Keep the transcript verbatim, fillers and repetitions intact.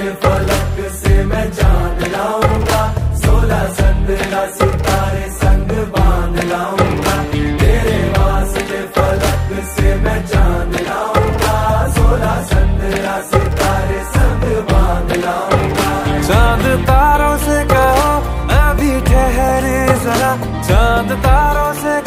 के फलक से मैं चांद लाऊंगा, सोलह संद्रा सितारे संग बांध लाऊंगा। तेरे वास्ते फलक से मैं चांद लाऊंगा, सोलह संद्रा सितारे संग बांध लाऊंगा। चांद तारों से कहो अभी ठहरे जरा, चांद तारों से